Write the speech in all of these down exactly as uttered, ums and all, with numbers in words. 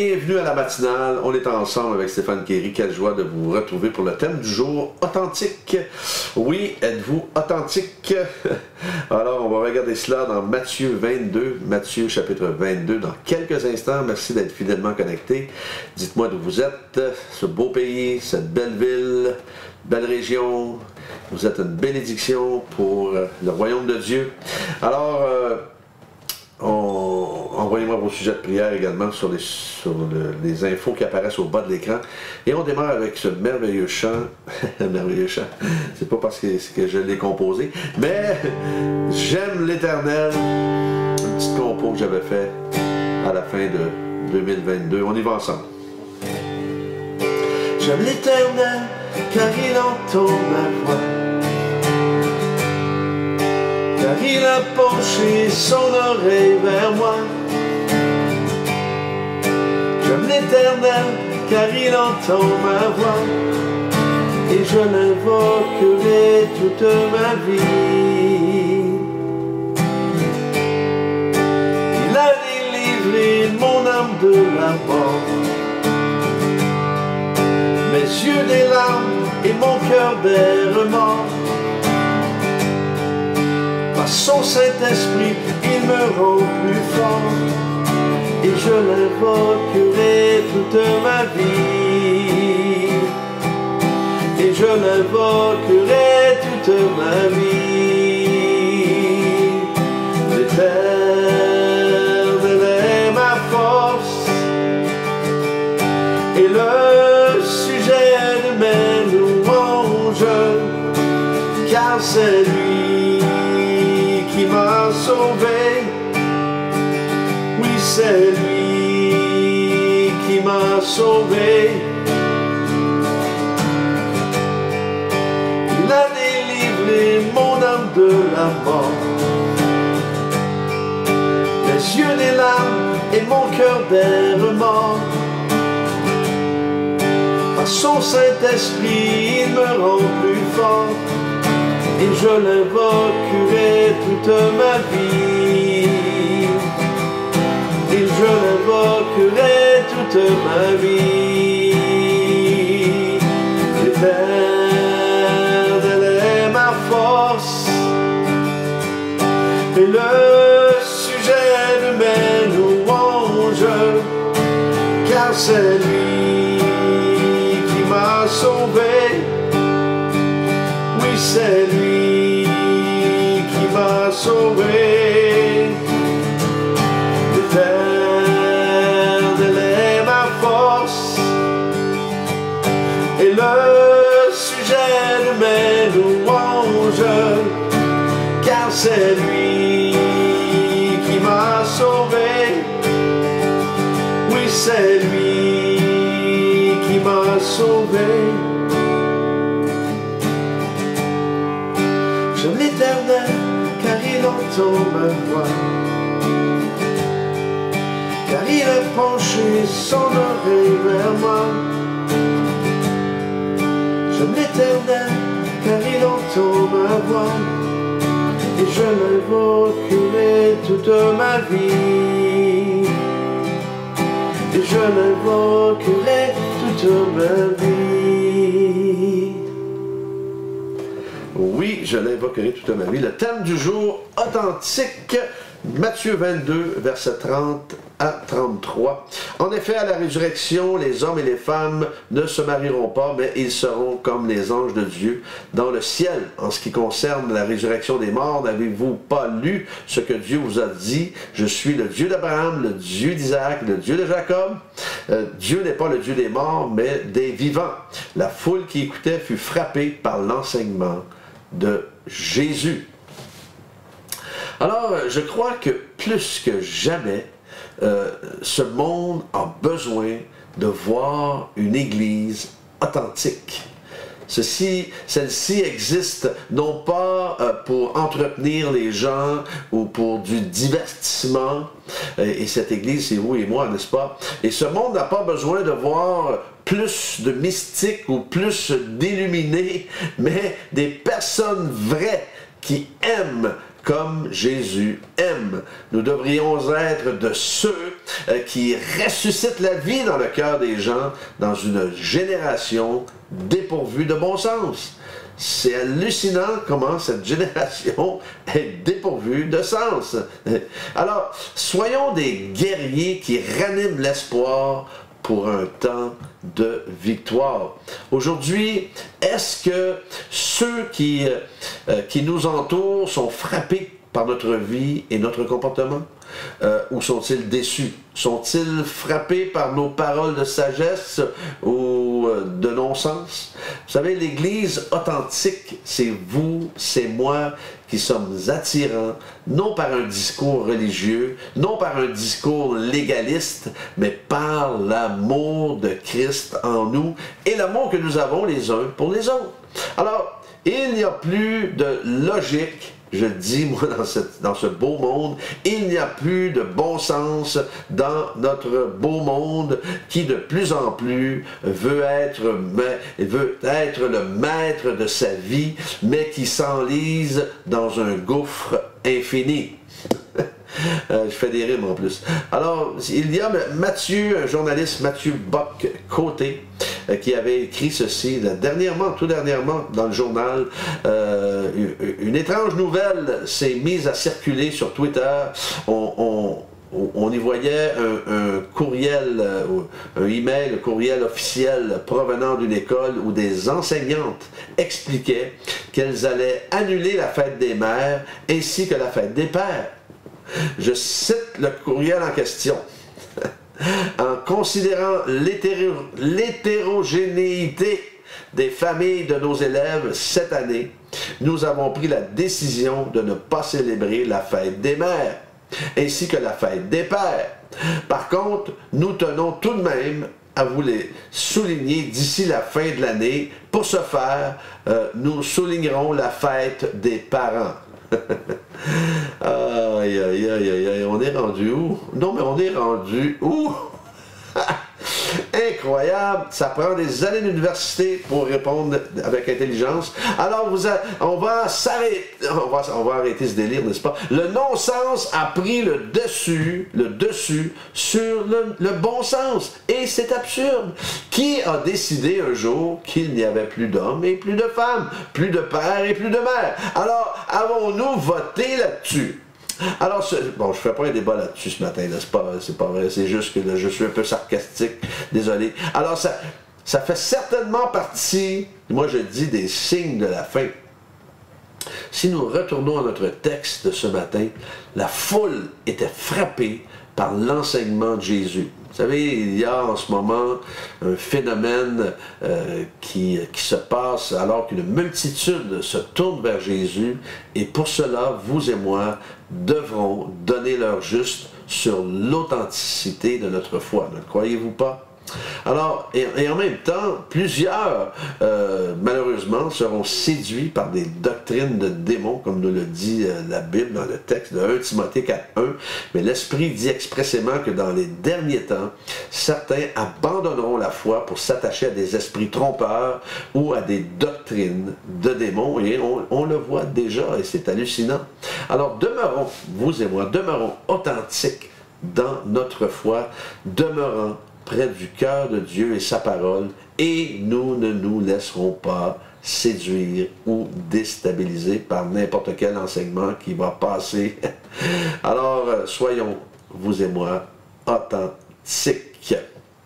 bienvenue à la matinale. On est ensemble avec Stéphane Kéry. Quelle joie de vous retrouver pour le thème du jour, authentique. Oui, êtes-vous authentique? Alors, on va regarder cela dans Matthieu vingt-deux, Matthieu chapitre vingt-deux, dans quelques instants. Merci d'être fidèlement connecté. Dites-moi d'où vous êtes, ce beau pays, cette belle ville, belle région. Vous êtes une bénédiction pour le royaume de Dieu. Alors, euh, envoyez-moi vos sujets de prière également sur, les, sur le, les infos qui apparaissent au bas de l'écran. Et on démarre avec ce merveilleux chant. merveilleux chant, c'est pas parce que, que je l'ai composé, mais j'aime l'Éternel. Une petite compo que j'avais fait à la fin de deux mille vingt-deux. On y va ensemble. J'aime l'Éternel car il entend ma voix. Car il a penché son oreille vers moi. J'aime l'Éternel, car il entend ma voix, et je l'invoquerai toute ma vie. Il a délivré mon âme de la mort, mes yeux des larmes et mon cœur d'errement. Par son Saint-Esprit, il me rend plus fort, et je l'invoquerai toute ma vie. Et je l'invoquerai toute ma vie. L'Éternel est ma force, et le sujet de mes louanges, car c'est lui qui m'a sauvé. Oui, c'est lui qui m'a sauvé. Il a délivré mon âme de la mort, mes yeux des larmes et mon cœur d'errement. Par son Saint-Esprit, il me rend plus fort, et je l'invoquerai toute ma vie. Et je l'invoquerai toute ma vie. L'Éternel est ma force, et le sujet de mes louanges, car c'est lui qui m'a sauvé. Oui, c'est lui qui m'a sauvé. L'Éternel est ma force, et le sujet de mes louanges, car c'est lui qui m'a sauvé. Oui, c'est lui qui m'a sauvé. J'aime l'Éternel car il entend ma voix, car il a penché son oreille vers moi. J'aime l'Éternel car il entend ma voix, et je l'invoquerai toute ma vie. Et je l'invoquerai toute ma vie. Oui, je l'invoquerai toute ma vie. Le thème du jour, authentique, Matthieu vingt-deux, versets trente à trente-trois. En effet, à la résurrection, les hommes et les femmes ne se marieront pas, mais ils seront comme les anges de Dieu dans le ciel. En ce qui concerne la résurrection des morts, n'avez-vous pas lu ce que Dieu vous a dit? Je suis le Dieu d'Abraham, le Dieu d'Isaac, le Dieu de Jacob. Euh, Dieu n'est pas le Dieu des morts, mais des vivants. La foule qui écoutait fut frappée par l'enseignement de Jésus. Alors, je crois que plus que jamais, euh, ce monde a besoin de voir une Église authentique. Ceci, celle-ci existe non pas euh, pour entretenir les gens ou pour du divertissement, et, et cette Église, c'est vous et moi, n'est-ce pas? Et ce monde n'a pas besoin de voir plus de mystiques ou plus d'illuminés, mais des personnes vraies qui aiment comme Jésus aime. Nous devrions être de ceux euh, qui ressuscitent la vie dans le cœur des gens dans une génération dépourvue de bon sens. C'est hallucinant comment cette génération est dépourvue de sens. Alors, soyons des guerriers qui raniment l'espoir pour un temps de victoire. Aujourd'hui, est-ce que ceux qui, euh, qui nous entourent sont frappés par notre vie et notre comportement? Euh, ou sont-ils déçus? Sont-ils frappés par nos paroles de sagesse ou euh, de non-sens? Vous savez, l'Église authentique, c'est vous, c'est moi qui sommes attirants, non par un discours religieux, non par un discours légaliste, mais par l'amour de Christ en nous et l'amour que nous avons les uns pour les autres. Alors, il n'y a plus de logique, je dis, moi, dans, cette, dans ce beau monde, il n'y a plus de bon sens dans notre beau monde qui de plus en plus veut être, veut être le maître de sa vie, mais qui s'enlise dans un gouffre infini. Euh, je fais des rimes en plus. Alors, il y a Mathieu, un journaliste, Mathieu Bock-Côté, euh, qui avait écrit ceci, là, dernièrement, tout dernièrement, dans le journal, euh, une, une étrange nouvelle s'est mise à circuler sur Twitter. On, on, on y voyait un, un courriel, un email, un courriel officiel provenant d'une école où des enseignantes expliquaient qu'elles allaient annuler la fête des mères ainsi que la fête des pères. Je cite le courriel en question. En considérant l'hétérogénéité des familles de nos élèves cette année, nous avons pris la décision de ne pas célébrer la fête des mères, ainsi que la fête des pères. Par contre, nous tenons tout de même à vous les souligner d'ici la fin de l'année. Pour ce faire, euh, nous soulignerons la fête des parents. Aïe, aïe, aïe, aïe, aïe, on est rendu où? Non, mais on est rendu où? Incroyable, ça prend des années d'université pour répondre avec intelligence. Alors, vous a, on va s'arrêter, on va, on va arrêter ce délire, n'est-ce pas? Le non-sens a pris le dessus, le dessus sur le, le bon sens. Et c'est absurde. Qui a décidé un jour qu'il n'y avait plus d'hommes et plus de femmes, plus de pères et plus de mères? Alors, avons-nous voté là-dessus? Alors, bon, je ne fais pas un débat là-dessus ce matin, c'est pas, c'est pas vrai, c'est juste que là, je suis un peu sarcastique, désolé. Alors, ça, ça fait certainement partie, moi je dis, des signes de la fin. Si nous retournons à notre texte de ce matin, la foule était frappée par l'enseignement de Jésus. Vous savez, il y a en ce moment un phénomène euh, qui, qui se passe alors qu'une multitude se tourne vers Jésus et pour cela, vous et moi devrons donner leur juste sur l'authenticité de notre foi. Ne croyez-vous pas? Alors, et, et en même temps, plusieurs, euh, malheureusement, seront séduits par des doctrines de démons, comme nous le dit euh, la Bible dans le texte de un Timothée quatre un. Mais l'Esprit dit expressément que dans les derniers temps, certains abandonneront la foi pour s'attacher à des esprits trompeurs ou à des doctrines de démons. Et on, on le voit déjà, et c'est hallucinant. Alors, demeurons, vous et moi, demeurons authentiques dans notre foi, demeurons près du cœur de Dieu et sa parole, et nous ne nous laisserons pas séduire ou déstabiliser par n'importe quel enseignement qui va passer. Alors, soyons, vous et moi, authentiques.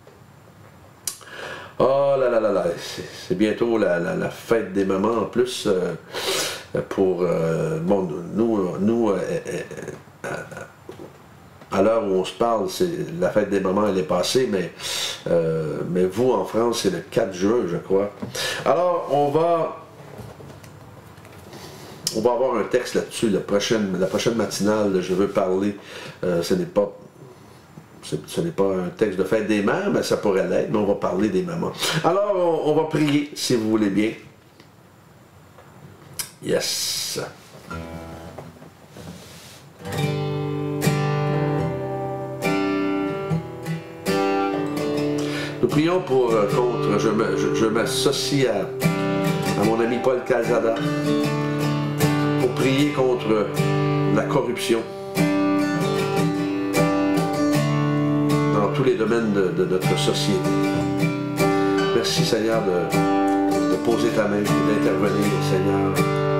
Oh là là là là, c'est bientôt la, la, la fête des mamans en plus, euh, pour, euh, bon, nous, nous euh, euh, euh, à l'heure où on se parle, la fête des mamans, elle est passée, mais, euh, mais vous, en France, c'est le quatre juin, je crois. Alors, on va, on va avoir un texte là-dessus, la prochaine, la prochaine matinale, je veux parler, euh, ce n'est pas, ce n'est pas un texte de fête des mères, mais ça pourrait l'être, mais on va parler des mamans. Alors, on, on va prier, si vous voulez bien. Yes! Nous prions pour, euh, contre, je, je, je m'associe à, à mon ami Paul Calzada pour prier contre la corruption dans tous les domaines de, de notre société. Merci Seigneur de, de poser ta main et d'intervenir, Seigneur,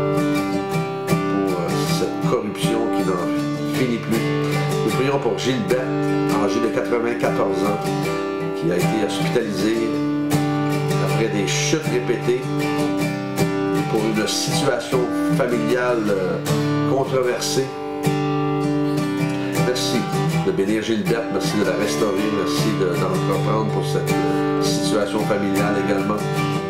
pour cette corruption qui n'en finit plus. Nous prions pour Gilbert, âgé de quatre-vingt-quatorze ans, qui a été hospitalisé après des chutes répétées pour une situation familiale controversée. Merci de bénir Gilbert, merci de la restaurer, merci d'entreprendre pour cette situation familiale également.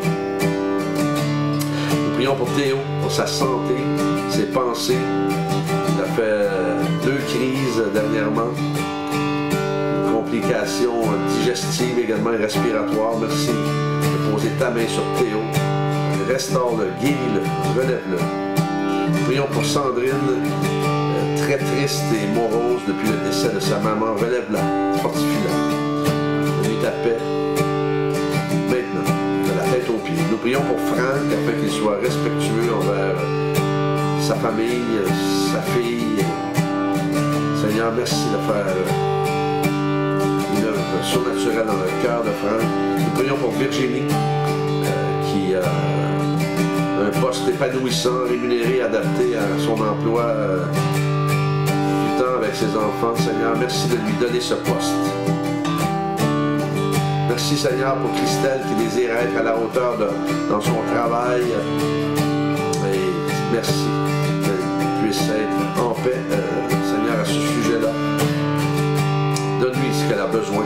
Nous prions pour Théo, pour sa santé, ses pensées. Il a fait deux crises dernièrement, une complication digestive également et respiratoire. Merci de poser ta main sur Théo. Restaure-le, guéris-le, relève-le. Nous prions pour Sandrine, euh, très triste et morose depuis le décès de sa maman. Relève-la, fortifie-la. Donne-lui ta paix. Maintenant, de la tête aux pieds. Nous prions pour Franck, afin qu'il soit respectueux envers sa famille, sa fille. Seigneur, merci de faire une œuvre surnaturelle dans le cœur de Franck. Nous prions pour Virginie, euh, qui a un poste épanouissant, rémunéré, adapté à son emploi, euh, du temps avec ses enfants. Seigneur, merci de lui donner ce poste. Merci Seigneur pour Christelle qui désire être à la hauteur de, dans son travail. Et merci qu'elle puisse être en paix, euh, Seigneur, à ce sujet-là. Donne-lui ce qu'elle a besoin.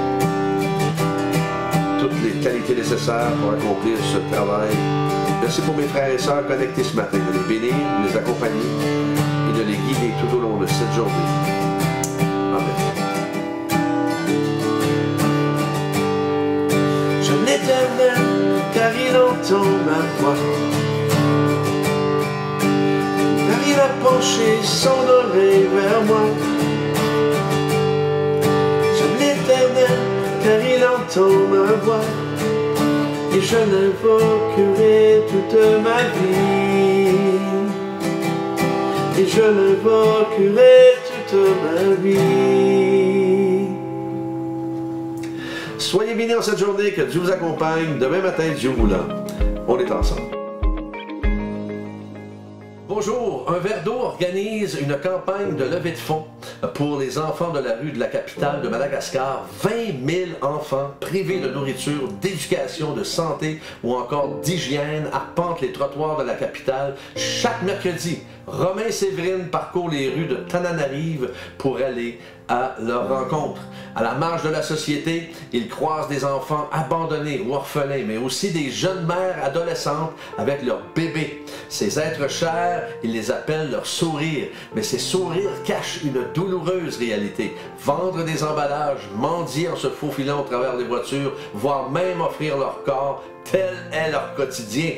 Toutes les qualités nécessaires pour accomplir ce travail. Merci pour mes frères et sœurs connectés ce matin, de les bénir, de les accompagner et de les guider tout au long de cette journée. Amen. Je l'Éternel, car il entend ma voix, car il a penché son oreille vers moi. Je l'Éternel, car il entend ma voix, et je l'invoquerai toute ma vie. Et je l'invoquerai toute ma vie. Soyez bénis en cette journée, que Dieu vous accompagne. Demain matin, Dieu voulant, on est ensemble. Bonjour, Un Verre d'eau organise une campagne de levée de fonds pour les enfants de la rue de la capitale de Madagascar. vingt mille enfants privés de nourriture, d'éducation, de santé ou encore d'hygiène arpentent les trottoirs de la capitale chaque mercredi. Romain Séverine parcourt les rues de Tananarive pour aller à leur rencontre. À la marge de la société, il croise des enfants abandonnés ou orphelins, mais aussi des jeunes mères adolescentes avec leurs bébés. Ces êtres chers, il les appelle leur sourire, mais ces sourires cachent une douloureuse réalité. Vendre des emballages, mendier en se faufilant au travers des voitures, voire même offrir leur corps, tel est leur quotidien.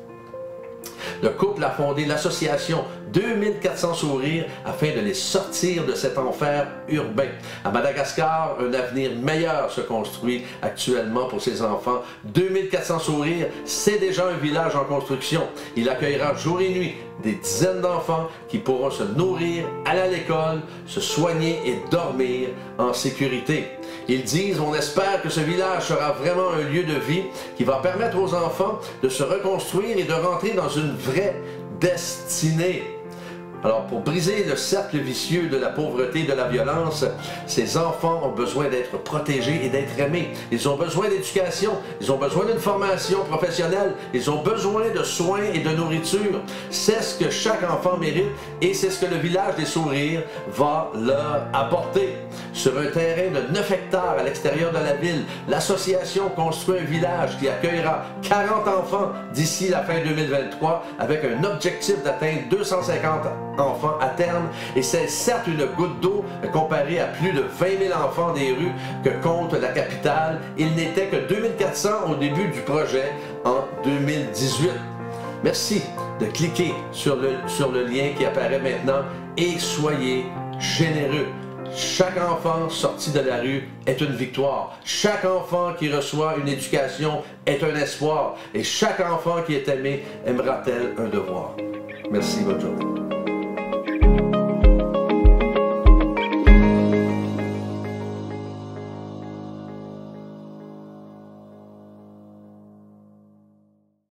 Le couple a fondé l'association deux mille quatre cents sourires afin de les sortir de cet enfer urbain. À Madagascar, un avenir meilleur se construit actuellement pour ces enfants. deux mille quatre cents sourires, c'est déjà un village en construction. Il accueillera jour et nuit des dizaines d'enfants qui pourront se nourrir, aller à l'école, se soigner et dormir en sécurité. Ils disent, on espère que ce village sera vraiment un lieu de vie qui va permettre aux enfants de se reconstruire et de rentrer dans une vraie destinée. Alors, pour briser le cercle vicieux de la pauvreté et de la violence, ces enfants ont besoin d'être protégés et d'être aimés. Ils ont besoin d'éducation, ils ont besoin d'une formation professionnelle, ils ont besoin de soins et de nourriture. C'est ce que chaque enfant mérite et c'est ce que le village des sourires va leur apporter. Sur un terrain de neuf hectares à l'extérieur de la ville, l'association construit un village qui accueillera quarante enfants d'ici la fin deux mille vingt-trois avec un objectif d'atteindre deux cent cinquante enfants à terme, et c'est certes une goutte d'eau comparée à plus de vingt mille enfants des rues que compte la capitale. Il n'était que deux mille quatre cents au début du projet en deux mille dix-huit. Merci de cliquer sur le, sur le lien qui apparaît maintenant et soyez généreux. Chaque enfant sorti de la rue est une victoire. Chaque enfant qui reçoit une éducation est un espoir. Et chaque enfant qui est aimé aimera-t-elle un devoir. Merci, bonne journée.